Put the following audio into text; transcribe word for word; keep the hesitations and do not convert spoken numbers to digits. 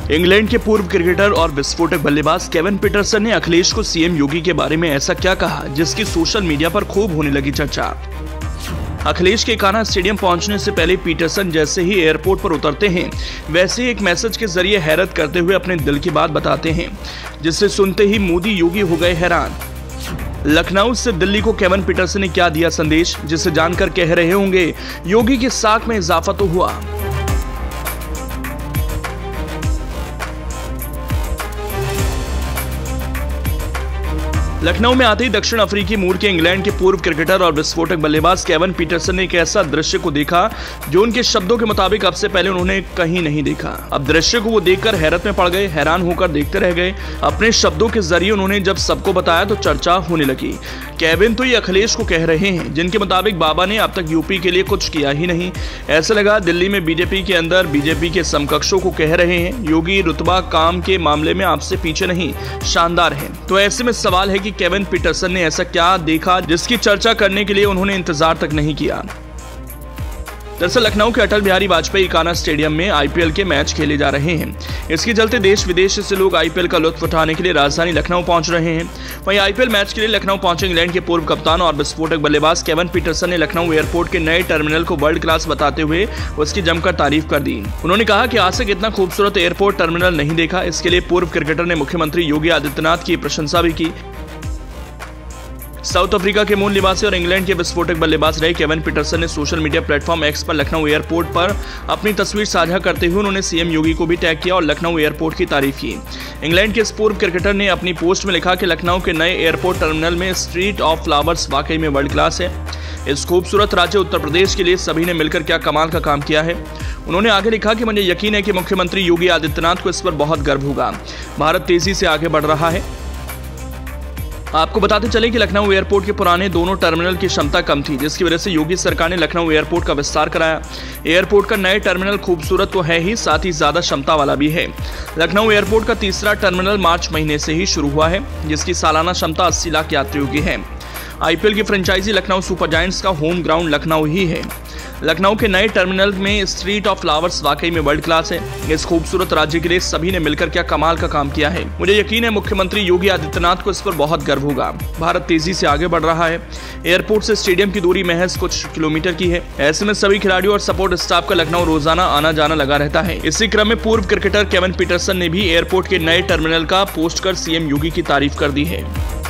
England के पूर्व cricketer और विस्फोटक बल्लेबाज केविन पीटरसन ने अखिलेश को सीएम योगी के बारे में ऐसा क्या कहा जिसकी सोशल मीडिया पर खूब होने लगी चर्चा। अखिलेश के कान्हा स्टेडियम पहुंचने से पहले पीटरसन जैसे ही एयरपोर्ट पर उतरते हैं वैसे ही एक मैसेज के जरिए हैरत करते हुए अपने दिल की बात बताते हैं, जिसे सुनते ही मोदी योगी हो गए हैरान। लखनऊ से दिल्ली को केविन पीटरसन ने क्या दिया संदेश, जिसे जानकर कह रहे होंगे योगी की साख में इजाफा तो हुआ। लखनऊ में आते ही दक्षिण अफ्रीकी मूल के इंग्लैंड के पूर्व क्रिकेटर और विस्फोटक बल्लेबाज केविन पीटरसन ने एक ऐसा दृश्य को देखा जो उनके शब्दों के मुताबिक अब से पहले उन्होंने कहीं नहीं देखा। अब दृश्य को वो देखकर हैरत में पड़ गए, हैरान होकर देखते रह गए। अपने शब्दों के जरिए उन्होंने जब सबको बताया तो चर्चा होने लगी। केविन तो ये अखिलेश को कह रहे हैं जिनके मुताबिक बाबा ने अब तक यूपी के लिए कुछ किया ही नहीं। ऐसा लगा दिल्ली में बीजेपी के अंदर बीजेपी के समकक्षों को कह रहे हैं योगी रुतबा काम के मामले में आपसे पीछे नहीं, शानदार है। तो ऐसे में सवाल है कि केविन पीटरसन ने ऐसा क्या देखा जिसकी चर्चा करने के लिए उन्होंने इंतजार तक नहीं किया। दरअसल लखनऊ के अटल बिहारी वाजपेयी कान्हा स्टेडियम में आईपीएल के मैच खेले जा रहे हैं। इसके चलते देश विदेश से लोग आईपीएल का लुत्फ उठाने के लिए राजधानी लखनऊ पहुंच रहे हैं। वहीं आईपीएल मैच के लिए लखनऊ पहुंचे इंग्लैंड के पूर्व कप्तान और विस्फोटक बल्लेबाज केविन पीटरसन ने लखनऊ एयरपोर्ट के नए टर्मिनल को वर्ल्ड क्लास बताते हुए उसकी जमकर तारीफ कर दी। उन्होंने कहा कि आज तक इतना खूबसूरत एयरपोर्ट टर्मिनल नहीं देखा। इसके लिए पूर्व क्रिकेटर ने मुख्यमंत्री योगी आदित्यनाथ की प्रशंसा भी की। साउथ अफ्रीका के मूल निवासी और इंग्लैंड के विस्फोटक बल्लेबाज रहे केविन पीटरसन ने सोशल मीडिया प्लेटफॉर्म एक्स पर लखनऊ एयरपोर्ट पर अपनी तस्वीर साझा करते हुए उन्होंने सीएम योगी को भी टैग किया और लखनऊ एयरपोर्ट की तारीफ की। इंग्लैंड के इस पूर्व क्रिकेटर ने अपनी पोस्ट में लिखा कि लखनऊ के नए एयरपोर्ट टर्मिनल में स्ट्रीट ऑफ फ्लावर्स वाकई में वर्ल्ड क्लास है। इस खूबसूरत राज्य उत्तर प्रदेश के लिए सभी ने मिलकर क्या कमाल का काम किया है। उन्होंने आगे लिखा कि मुझे यकीन है कि मुख्यमंत्री योगी आदित्यनाथ को इस पर बहुत गर्व होगा। भारत तेजी से आगे बढ़ रहा है। आपको बताते चले कि लखनऊ एयरपोर्ट के पुराने दोनों टर्मिनल की क्षमता कम थी, जिसकी वजह से योगी सरकार ने लखनऊ एयरपोर्ट का विस्तार कराया। एयरपोर्ट का नए टर्मिनल खूबसूरत तो है ही, साथ ही ज्यादा क्षमता वाला भी है। लखनऊ एयरपोर्ट का तीसरा टर्मिनल मार्च महीने से ही शुरू हुआ है, जिसकी सालाना क्षमता अस्सी लाख यात्रियों की है। आईपीएल की फ्रेंचाइजी लखनऊ सुपर जायंट्स का होम ग्राउंड लखनऊ ही है। लखनऊ के नए टर्मिनल में स्ट्रीट ऑफ फ्लावर्स वाकई में वर्ल्ड क्लास है। इस खूबसूरत राज्य के लिए सभी ने मिलकर क्या कमाल का काम किया है। मुझे यकीन है मुख्यमंत्री योगी आदित्यनाथ को इस पर बहुत गर्व होगा। भारत तेजी से आगे बढ़ रहा है। एयरपोर्ट से स्टेडियम की दूरी महज कुछ किलोमीटर की है। ऐसे में सभी खिलाड़ियों और सपोर्ट स्टाफ का लखनऊ रोजाना आना जाना लगा रहता है। इसी क्रम में पूर्व क्रिकेटर केविन पीटरसन ने भी एयरपोर्ट के नए टर्मिनल का पोस्ट कर सीएम योगी की तारीफ कर दी है।